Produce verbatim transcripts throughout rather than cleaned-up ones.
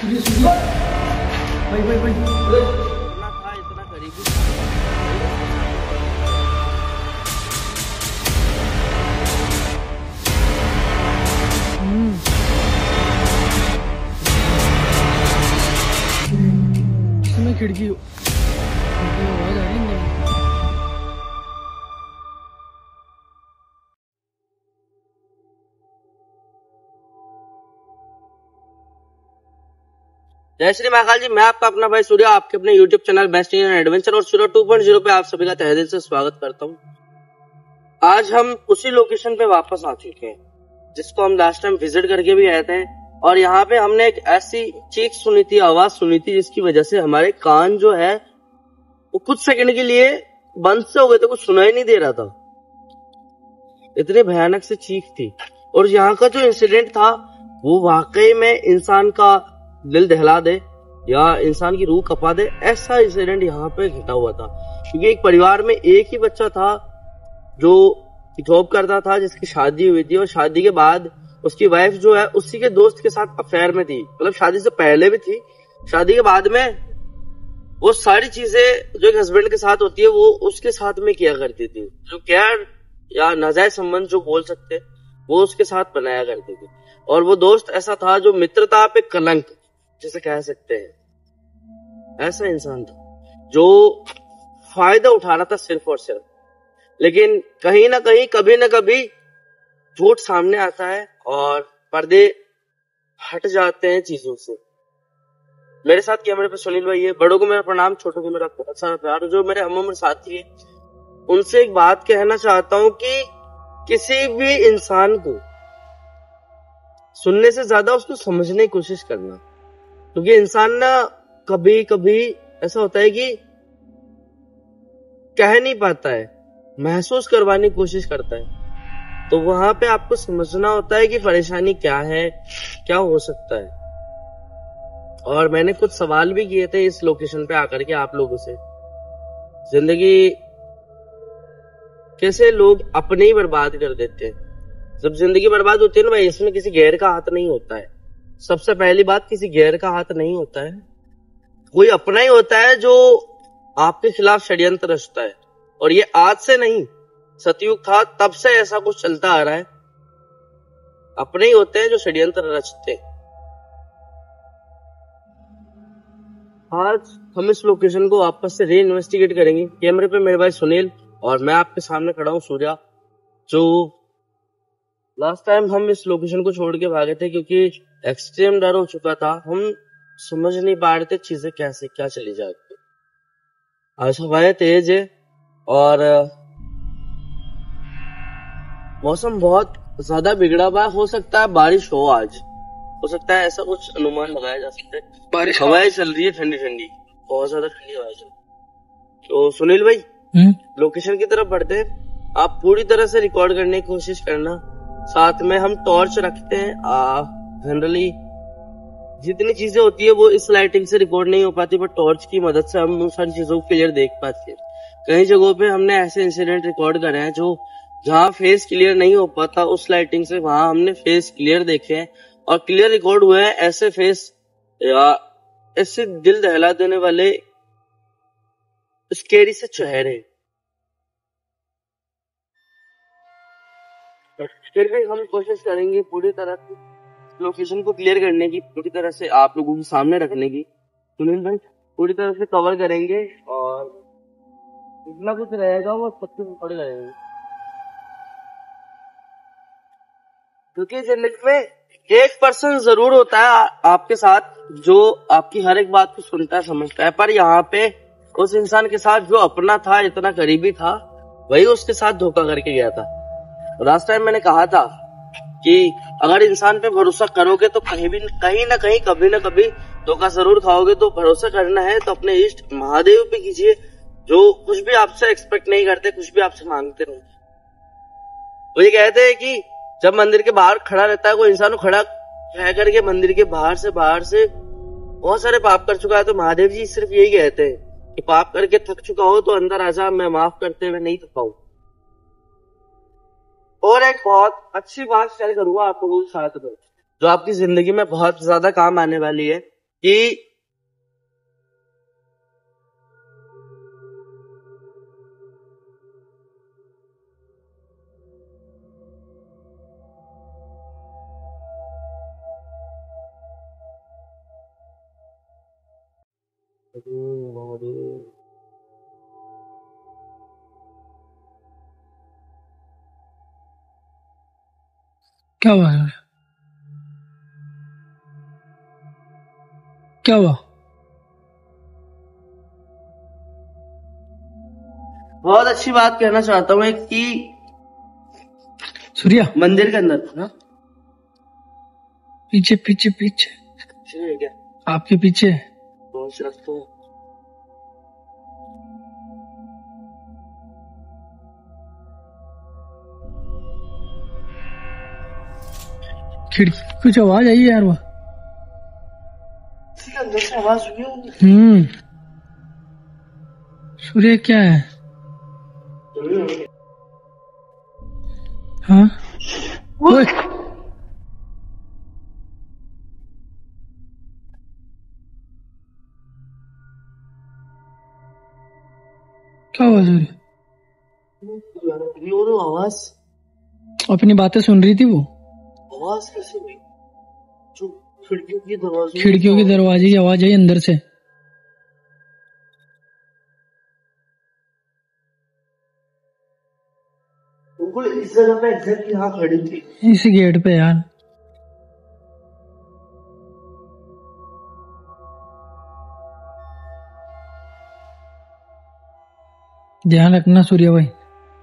भाई भाई भाई इतना था, इतना करीबी इसमें खिड़की खिड़की में आवाज आ रही है। जय श्री महाकाल जी। मैं आपका अपना भाई सूर्या, आपके अपने YouTube channel best Indian adventure और सूर्या टू पॉइंट ज़ीरो पे आप सभी का तहे दिल से स्वागत करता हूँ। आज हम उसी लोकेशन पे वापस आ चुके हैं जिसको हम लास्ट टाइम विजिट करके भी आए थे, और यहाँ पे हमने एक ऐसी चीख सुनी थी, आवाज सुनी थी, जिसकी वजह से हमारे कान जो है वो कुछ सेकंड के लिए बंद से हो गए थे, कुछ सुनाई नहीं दे रहा था, इतनी भयानक से चीख थी। और यहाँ का जो इंसिडेंट था वो वाकई में इंसान का दिल दहला दे या इंसान की रूह कपा दे, ऐसा इंसिडेंट यहाँ पे घटा हुआ था। क्योंकि एक परिवार में एक ही बच्चा था जो जॉब करता था, जिसकी शादी हुई थी, और शादी के बाद उसकी वाइफ जो है उसी के दोस्त के साथ अफेयर में थी। मतलब शादी से पहले भी थी, शादी के बाद में वो सारी चीजें जो एक हस्बैंड के साथ होती है वो उसके साथ में किया करती थी। जो केयर या नाजायज संबंध जो बोल सकते वो उसके साथ बनाया करती थी। और वो दोस्त ऐसा था जो मित्रता पे कलंक जिसे कह सकते हैं, ऐसा इंसान था जो फायदा उठा रहा था सिर्फ और सिर्फ। लेकिन कहीं ना कहीं कभी ना कभी झूठ सामने आता है और पर्दे हट जाते हैं चीजों से। मेरे साथ कैमरे पे सुनील भाई है। बड़ों को मेरा प्रणाम, छोटों को मेरा बहुत सारा प्यार। जो मेरे हम उम्र साथी है उनसे एक बात कहना चाहता हूं कि किसी भी इंसान को सुनने से ज्यादा उसको समझने की कोशिश करना, क्योंकि इंसान ना कभी कभी ऐसा होता है कि कह नहीं पाता है, महसूस करवाने की कोशिश करता है। तो वहां पे आपको समझना होता है कि परेशानी क्या है, क्या हो सकता है। और मैंने कुछ सवाल भी किए थे इस लोकेशन पे आकर के आप लोगों से, जिंदगी कैसे लोग अपने ही बर्बाद कर देते हैं। जब जिंदगी बर्बाद होती है ना भाई, इसमें किसी गैर का हाथ नहीं होता है। सबसे पहली बात, किसी गैर का हाथ नहीं होता है, कोई अपना ही होता है जो आपके खिलाफ षड्यंत्र रचता है। और ये आज से नहीं, सतयुग था तब से ऐसा कुछ चलता आ रहा है। अपने ही होते हैं जो षड्यंत्र रचते हैं। आज हम इस लोकेशन को वापस से री इन्वेस्टिगेट करेंगे। कैमरे पे मेरे भाई सुनील और मैं आपके सामने खड़ा हूं सूर्या। जो लास्ट टाइम हम इस लोकेशन को छोड़ के भागे थे क्योंकि एक्सट्रीम डर हो चुका था, हम समझ नहीं पा रहे थे चीजें कैसे क्या चली जाती। आज हवाएं तेज है और मौसम बहुत ज्यादा बिगड़ा हुआ है। हो सकता है बारिश हो, आज हो सकता है, ऐसा कुछ अनुमान लगाया जा सकता है। बारिश हवाएं चल रही है ठंडी ठंडी, बहुत ज्यादा ठंडी हवाएं चल रही। तो सुनील भाई लोकेशन की तरफ बढ़ते हैं। आप पूरी तरह से रिकॉर्ड करने की कोशिश करना। साथ में हम टॉर्च रखते हैं। जनरली जितनी चीजें होती है वो इस लाइटिंग से रिकॉर्ड नहीं हो पाती, बट टॉर्च की मदद से हम उन सारी चीजों को क्लियर देख पाते हैं। कई जगहों पे हमने ऐसे इंसिडेंट रिकॉर्ड करे हैं जो जहाँ फेस क्लियर नहीं हो पाता उस लाइटिंग से वहां हमने फेस क्लियर देखे हैं, और क्लियर रिकॉर्ड हुए हैं ऐसे फेस या ऐसे दिल दहला देने वाले स्केरी से चेहरे। फिर भी हम कोशिश करेंगे पूरी तरह से लोकेशन को क्लियर करने की, पूरी तरह से आप लोगों के सामने रखने की। सुनील भाई पूरी तरह से कवर करेंगे और जितना कुछ रहेगा वो सब कुछ रिकॉर्ड करेंगे, क्योंकि जिंदगी में एक पर्सन जरूर होता है आपके साथ जो आपकी हर एक बात को सुनता है, समझता है। पर यहाँ पे उस इंसान के साथ जो अपना था, इतना करीबी था, वही उसके साथ धोखा करके गया था। लास्ट टाइम मैंने कहा था कि अगर इंसान पे भरोसा करोगे तो कहीं भी कहीं ना कहीं कभी ना कभी धोखा जरूर खाओगे। तो भरोसा करना है तो अपने इष्ट महादेव पे कीजिए, जो कुछ भी आपसे एक्सपेक्ट नहीं करते, कुछ भी आपसे मांगते नहीं। वो ये कहते हैं कि जब मंदिर के बाहर खड़ा रहता है कोई इंसान, खड़ा रह करके मंदिर के बाहर से बाहर से बहुत सारे पाप कर चुका है, तो महादेव जी सिर्फ यही कहते हैं कि पाप करके थक चुका हो तो अंदर आजा, मैं माफ करते हुए नहीं थका हूं। और एक बहुत अच्छी बात शेयर करूंगा आप लोगों के साथ में, जो आपकी जिंदगी में बहुत ज्यादा काम आने वाली है। कि क्या हुआ? क्या हुआ? बहुत अच्छी बात कहना चाहता हूँ एक कि सूर्या, मंदिर के अंदर ना पीछे पीछे पीछे है क्या? आपके पीछे कौन सी रखते हैं? खिड़की कुछ आवाज आई है यार। वह किसी के अंदर से आवाज सुनी होगी। हम्म सूर्य क्या है? हाँ ओए, क्या हुआ सूर्य? ये वो तो आवाज अपनी बातें सुन रही थी वो। आवाज कैसे हुई? जो खिड़कियों की दरवाजे खिड़कियों के दरवाजे की आवाज आई अंदर से। बिल्कुल इस जगह पे एग्जैक्ट यहाँ खड़ी थी, इसी गेट पे यार। ध्यान रखना सूर्या भाई।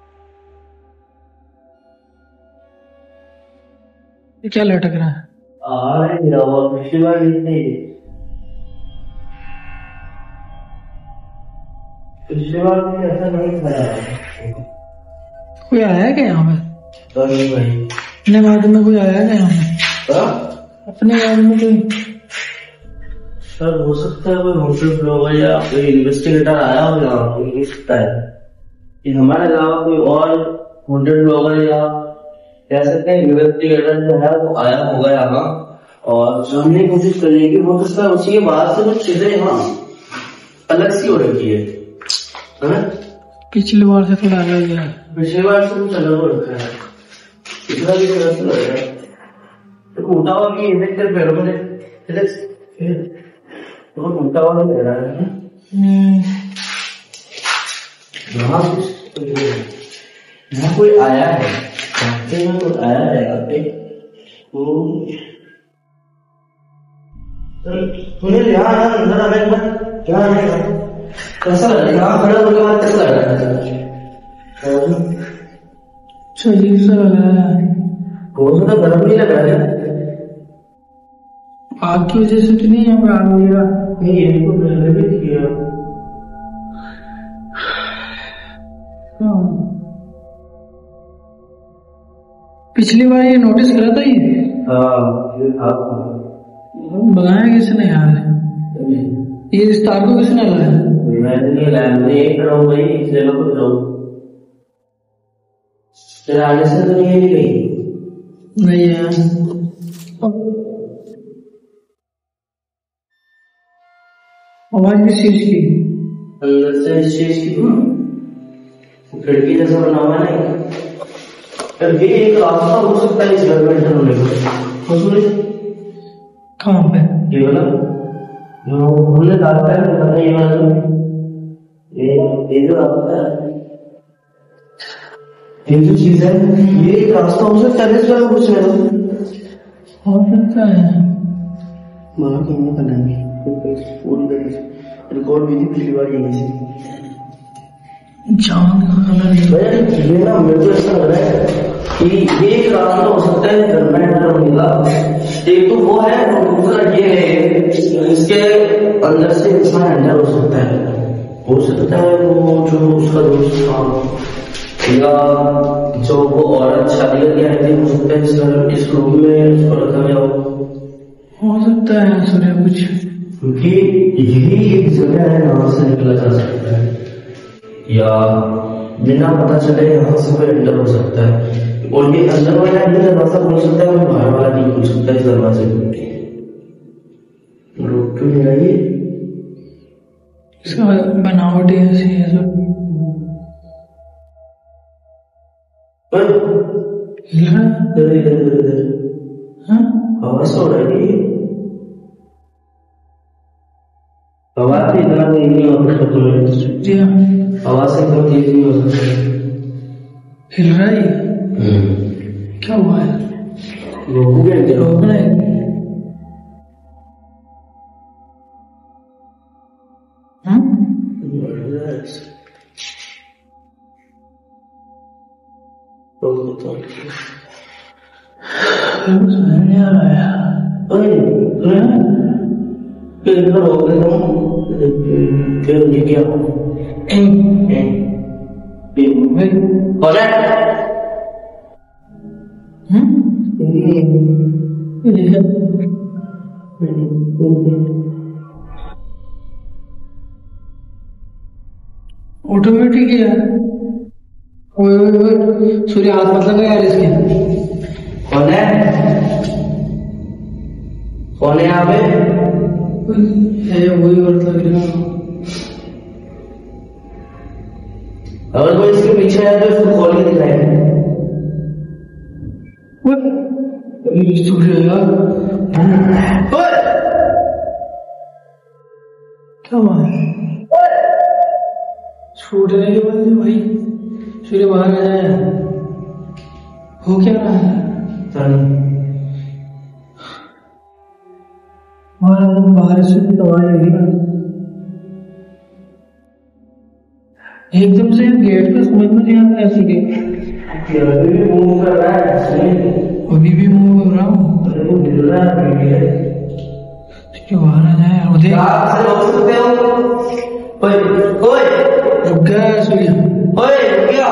ये क्या लटक रहा है? अरे यार पिछली बार नहीं, पिछली बार भी ऐसा नहीं था। कोई आया है क्या यहाँ पे? नहीं भाई, अपने गार्डन में कोई आया है क्या यहाँ पे? अपने गार्डन में कोई? सर हो सकता है कोई होटल ब्लॉगर या कोई इन्वेस्टिगेटर आया हो यहाँ, हो सकता है कि हमारे अलावा कोई और होटल ब्लॉगर या कह सकते हैं इन्वेस्टिगेटर जो है वो आया होगा यहाँ और जानने की कोशिश करेगी। हो सकता है उसी के बाद से कुछ चीजें यहाँ अलग सी हो रखी है, है ना? पिछली बार से थोड़ा अलग है। पिछली बार से कुछ अलग हो रखा है, इतना भी तरह से लग रहा है। तो मोटा हुआ भी है तेरे पैरों में, बहुत मोटा हुआ लग रहा है। यहाँ यहाँ कोई आया है, में कोई आया है यहाँ पे। तूने यहाँ अंदर आने के बाद क्या कैसा लग रहा है? यहाँ खड़ा होने के बाद कैसा लग रहा है? अजीब सा लग रहा है। बहुत ज्यादा गर्म नहीं लग रहा है? आग की वजह से तो नहीं यहाँ पे आग वगैरह? नहीं, ये तो पहले भी किया। पिछली बार ये नोटिस करा था ये? हाँ, ये था। बनाया किसने यार? ये इस तार को किसने लाया? मैंने नहीं लाया, मैं यही खड़ा हूँ भाई, इस जगह पर खड़ा हूँ। तेरे आने से तो नहीं है कहीं? नहीं यार। आवाज किस चीज की? अंदर से इस चीज की खिड़की जैसा बना हुआ है ना, ये एक रास्ता हो सकता है इस घर में एंटर होने का। कहाँ पे? ये वाला जो हमने रास्ता है पता नहीं, ये वाला ये ये जो रास्ता है, ये जो चीज है, ये एक रास्ता हो सकता है इस घर में कुछ हो सकता है। माँ कहीं बनाएंगे पूरी रिकॉर्ड भी थी पिछली बार यहीं से। चांद का कलर ये ना मेरे को ऐसा लग रहा है कि ये एक रास्ता हो सकता है घर में एंटर होने का। एक तो वो है और दूसरा ये है इसके अंदर से इंसान एंटर हो सकता है। हो सकता है वो जो उसका दोस्त था या जो वो औरत शादी करके आई थी, हो सकता है इस घर इस रूम में उसको रखा गया हो। हो सकता है सूर्य कुछ, क्योंकि यही एक जगह है यहाँ से निकला जा सकता है या बिना पता चले यहाँ से कोई एंटर हो सकता है। और ये अंदर वाला ये दरवाजा खोल सकता है, कोई बाहर वाला नहीं खोल सकता है इस दरवाजे को। रोक क्यों नहीं रही? इसका बनावट ही ऐसी है जो हिल रहा है। इधर इधर इधर इधर। हाँ आवाज हो रही है। आवाज तो इतना तेज नहीं हो सकता तुम्हें। जी हाँ आवाज से इतना तेज नहीं हो सकता। हिल रहा है ये। क्या हुआ है? रोकोगे क्या? रोकना है। हाँ रोक देता हूँ। समझ नहीं आ रहा है। अरे फिर इतना रोक देता हूँ। फिर ये क्या? भाई हो जाए। ऑटोमेटिक है। ओए ओए ओए सूर्य हाथ मत लगा यार इसके। कौन है? कौन है यहाँ पे? ये वही औरत लग रही है। अगर कोई इसके पीछे है तो इसको खोल के दिखाएंगे। सूर्य यार क्या हुआ? छूटने के बाद भाई सूर्य बाहर आ जाए। हो क्या रहा है? बाहर से तो आवाज आएगी ना। एकदम से गेट पे समझ में नहीं आता ऐसे के। अभी भी मूव कर रहा है। अभी भी मूव हो रहा हूँ। मिल रहा है। ठीक है बाहर आ जाए। और देख आप से रोक सकते हो? ओए ओए रुक गया सूर्य। ओए रुक गया।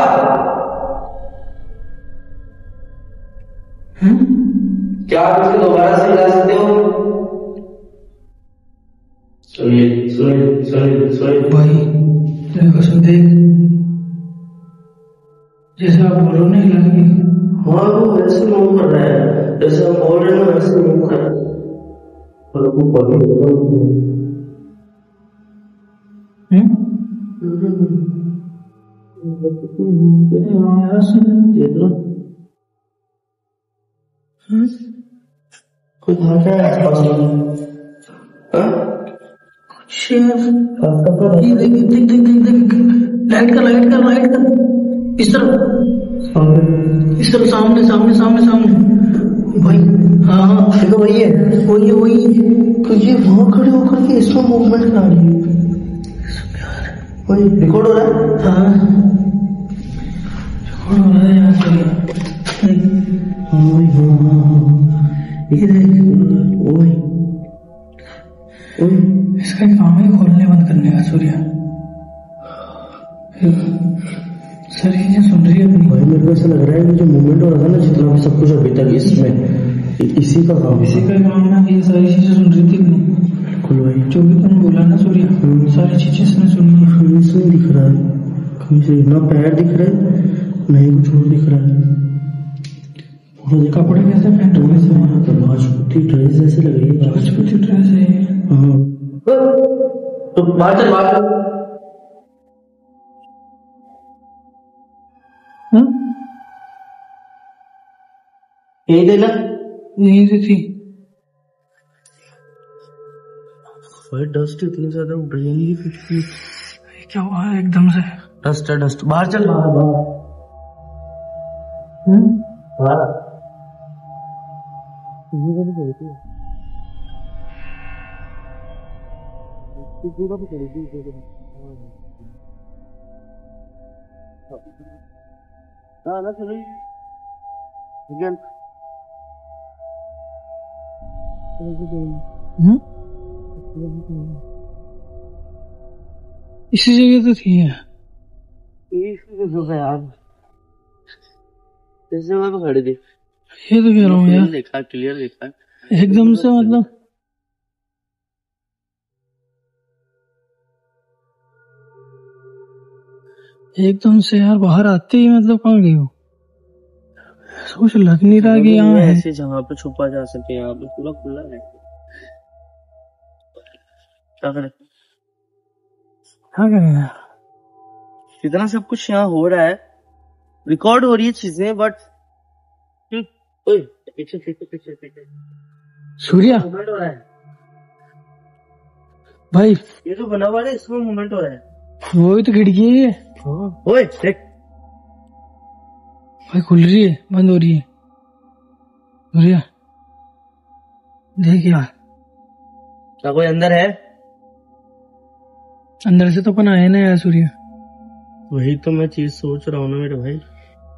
क्या आप इसे दोबारा से ला सकते हो? सुनिए सुनिए सुनिए सुनिए भाई देखो सुन देख जैसे आप बोलो नहीं लगी। हाँ वो वैसे मूव कर रहा है जैसे आप बोल रहे हैं वैसे मूव कर रहा है। और वो बॉडी कोई भाग रहा है आसपास में। देख देख देख देख देख लाइट कर लाइट कर लाइट कर इस तरफ इस तरफ सामने सामने सामने सामने भाई। हाँ हाँ देखो वही है वही है वही। तो ये वहां खड़े होकर के इसमें मूवमेंट करा रही है। वही रिकॉर्ड हो रहा है। हाँ रिकॉर्ड हो रहा है यहाँ से। ये देख ओए ओए इसका काम है खोलने बंद करने का सूर्य। सारी चीजें सुन रही है अपनी। भाई मेरे को ऐसा लग रहा है कि जो मूवमेंट हो रहा था ना जितना भी सब कुछ अभी तक इसमें इसी का काम इसी का काम ना। ये सारी चीजें सुन रही थी अपनी। बिल्कुल भाई जो भी तुम बोला ना सूर्य सारी चीजें इसने सुनी है। कहीं से नहीं दिख रहा है। कहीं से ना पैर दिख रहा है ना ही कुछ और दिख रहा है। कपड़े कैसे पहन हुए से राजपूती ड्रेस ऐसे लग रही है। राजपूती ड्रेस है। हाँ तो बात है बात यही देना यहीं से थी। भाई डस्ट इतनी ज्यादा उड़ रही है कि क्या हुआ है एकदम से? डस्ट है डस्ट। बाहर चल बाहर बाहर बाहर हाँ ना सुनिए इसी जगह तो थी है। यार इस जगह पे खड़ी थी। ये तो कह रहा हूँ यार देखा क्लियर देखा एकदम से मतलब एकदम से यार बाहर आते ही मतलब कहाँ गई हो? कुछ लग नहीं रहा कि यहाँ है। ऐसी जगह पे छुपा जा सके। यहाँ पे पूरा खुला है। क्या करें, क्या करें, इतना सब कुछ यहाँ हो रहा है, रिकॉर्ड हो रही है चीजें, बट पीछे पीछे पीछे पीछे सूर्या मूवमेंट हो रहा है भाई, ये जो बना हुआ है इसमें मूवमेंट हो रहा है। वही तो खिड़की है। ओए देख भाई, खुल रही है, बंद हो रही है। सूर्या देख यार, क्या कोई अंदर है? अंदर से तो अपन आए ना यार सूर्या। वही तो मैं चीज सोच रहा हूँ ना मेरे भाई।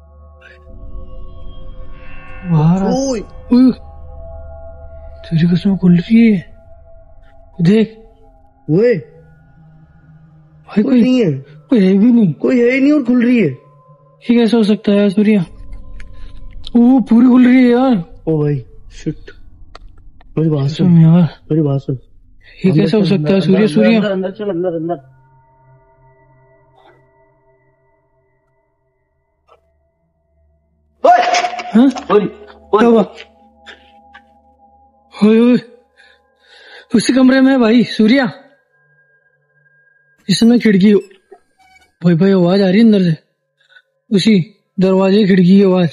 बाहर आ- ओए उय, तेरी कसम खुल रही है, देख ओए भाई, कोई कोई नहीं है, कोई है भी नहीं, कोई है ही नहीं और खुल रही है। ये कैसे हो सकता है यार सूर्या? वो पूरी खुल रही है यार। ओ भाई शिट, मेरी बात कसम सुन, यार, मेरी बात सुन। ये कैसे हो सकता है सूर्या? सूर्या अंदर अंदर चल, अंदर अंदर। ओए हाँ, ओए क्या हुआ? ओए ओए, उसी कमरे में है भाई सूर्या, इसमें खिड़की। भाई भाई आवाज आ रही है अंदर से, उसी दरवाजे खिड़की की आवाज।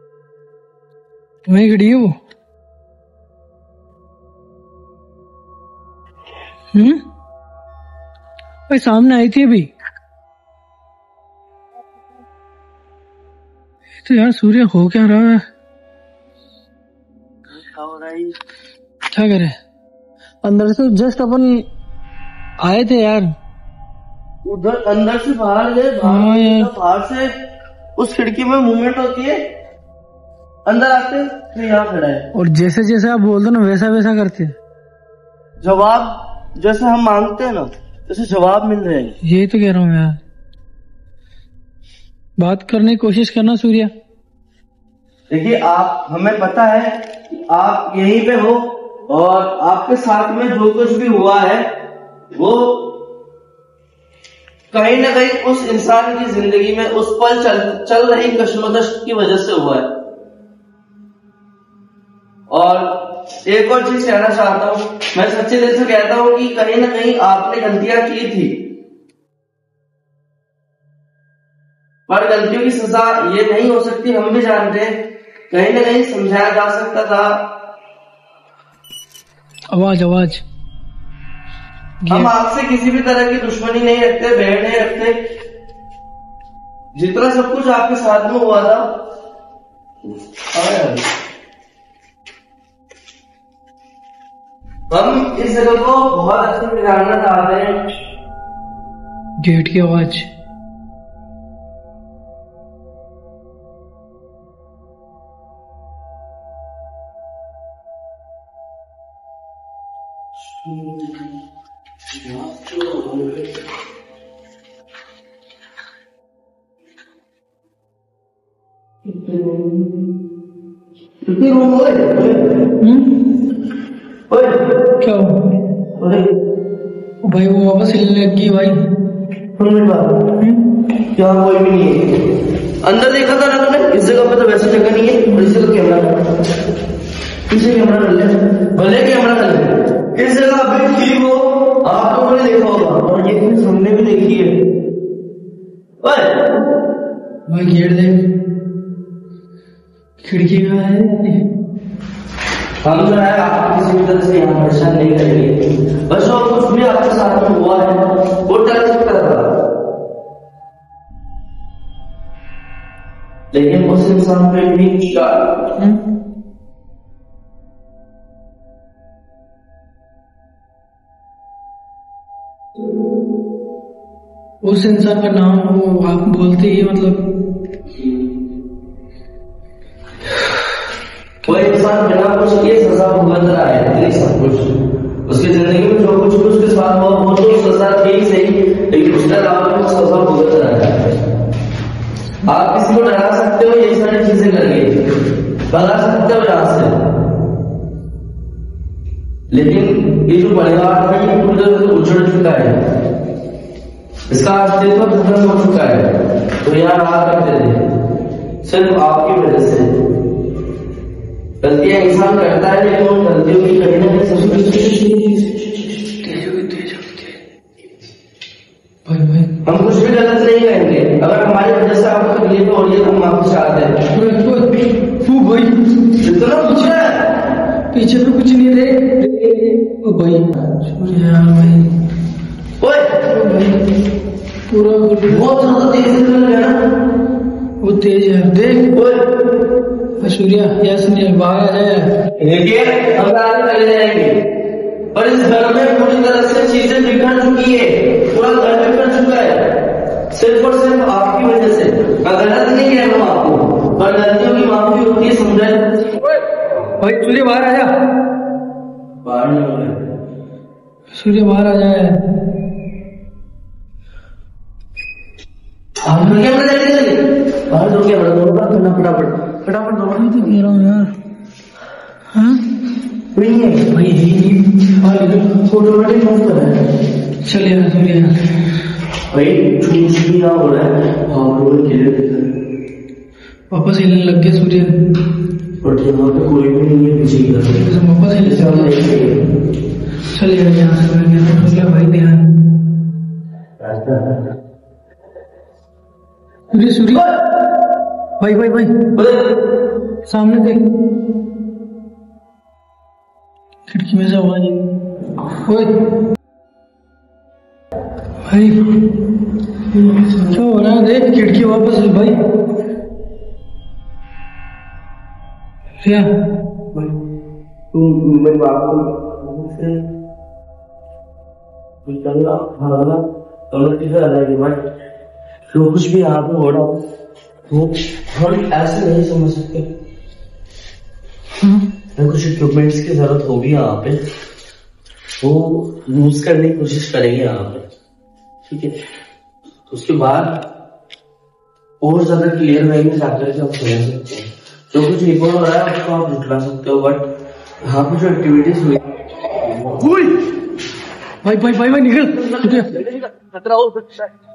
वही खड़ी है वो। हम्म भाई सामने आई थी अभी। तो यार सूर्य हो क्या रहा है? क्या हो रहा है? क्या करे, अंदर से जस्ट अपन आए थे यार। उधर अंदर से बाहर गए, हाँ बाहर यार। बाहर से उस खिड़की में मूवमेंट होती है, अंदर आते फिर यहाँ खड़ा है। और जैसे जैसे आप बोल दो ना वैसा वैसा करते हैं। जवाब जैसे हम मांगते हैं ना जैसे जवाब मिल रहे हैं। यही तो कह रहा हूँ यार, बात करने की कोशिश करना सूर्या। देखिए आप, हमें पता है कि आप यहीं पे हो और आपके साथ में जो कुछ भी हुआ है वो कहीं ना कहीं उस इंसान की जिंदगी में उस पल चल, चल रही कश्मकश की वजह से हुआ है। और एक और चीज कहना चाहता हूं, मैं सच्चे दिल से कहता हूं कि कहीं ना कहीं आपने गलतियां की थी, पर गलतियों की सजा ये नहीं हो सकती, हम भी जानते हैं। कहीं ना कहीं समझाया जा सकता था। आवाज आवाज हम आपसे किसी भी तरह की दुश्मनी नहीं रखते, बैर नहीं रखते। जितना सब कुछ आपके साथ में हुआ था, हम इस जगह को बहुत अच्छे से जानना चाहते हैं। गेट की आवाज। क्या हो भाई? वो वापस हिलने लगी भाई। क्या कोई भी नहीं है अंदर? देखा था ना तुमने? इस जगह पे तो वैसी जगह नहीं है। और इस जगह कैमरा पीछे कैमरा कर ले, भले कैमरा कर ले। इस जगह अभी ठीक हो, आप लोगों ने देखा होगा और ये चीज हमने भी देखी है। भाई गेट देख, खिड़की में है। हम जो है आपको किसी भी तरह से यहाँ परेशान नहीं करेंगे। बस और कुछ भी आपके साथ में हुआ है वो डर सकता था, लेकिन उस इंसान पे भी किया। उस इंसान का नाम वो आप बोलते ही मतलब कोई इंसान बिना कुछ किए सजा भुगत रहा है, नहीं सब कुछ उसकी जिंदगी में जो कुछ भी उसके साथ हुआ वो तो सजा ठीक सही, लेकिन उसके अलावा कुछ सजा भुगत रहा है। आप किसी को डरा सकते हो ये सारी चीजें करके, भगा सकते हो यहाँ से, लेकिन ये जो परिवार है ये पूरी तरह से उजड़ चुका है, इसका अस्तित्व खत्म हो चुका है। तो यार आप करते थे सिर्फ आपकी वजह से। गलतियां इंसान करता है, लेकिन उन गलतियों की कहीं ना कहीं तेज भाई भाई हम कुछ भी गलत नहीं करेंगे, अगर हमारी वजह से आपको तकलीफ हो रही है तो हम माफी चाहते हैं। तू भाई इतना कुछ है पीछे पे कुछ नहीं रे ओ भाई सूर्या भाई ओए पूरा बहुत ज्यादा तेज चल रहा है ना, वो तेज है देख ओए सूर्या यस नहीं बाहर आ जाए देखिए हम आगे चले जाएंगे, और इस घर में पूरी तरह से चीजें बिखर चुकी है, पूरा घर बिखर चुका है सिर्फ और सिर्फ आपकी वजह से। मैं गलत नहीं कह रहा हूँ आपको, पर गलतियों की माफी होती है, समझे? भाई सूर्य बाहर आ जा, बाहर नहीं हो रहा सूर्य बाहर आ जाए। आप लोग क्या बता रहे हैं? बाहर दो क्या बता दोनों बात करना फटाफट फटाफट दोनों तो कह रहा हूँ यार हाँ कोई नहीं है भाई यही नहीं हाँ लेकिन फोटो वेटिंग मत कर रहा है। चल यार सूर्य भाई कुछ भी ना हो रहा है, हाँ रोड क्लियर दिख रहा है, वापस हिलने लग गया सूर्य, बट यहाँ पे कोई भी नहीं है पीछे की तरफ। वापस हिलने लग गया। चल यार यहाँ से मैं गया तो क्या भाई ध्यान सूर्य सूर्य भाई भाई भाई सामने देख खिड़की में से आवाज ओए भाई क्या हो रहा है देख खिड़की वापस भाई क्या तुम मेरी बात को निकलना भागना दोनों चीजें अलग है भाई, जो कुछ भी यहाँ पे हो रहा हो वो हम ऐसे नहीं समझ सकते। कुछ इक्विपमेंट्स की जरूरत होगी यहाँ पे, वो यूज करने की कोशिश करेंगे यहाँ पे, ठीक है? उसके बाद और ज्यादा क्लियर वे में जाकर के आप समझ सकते हैं जो कुछ रिकॉर्ड हो रहा है उसको आप निकला सकते हो, बट यहाँ पे जो एक्टिविटीज हुई भाई भाई भाई भाई निकल खतरा हो सकता है।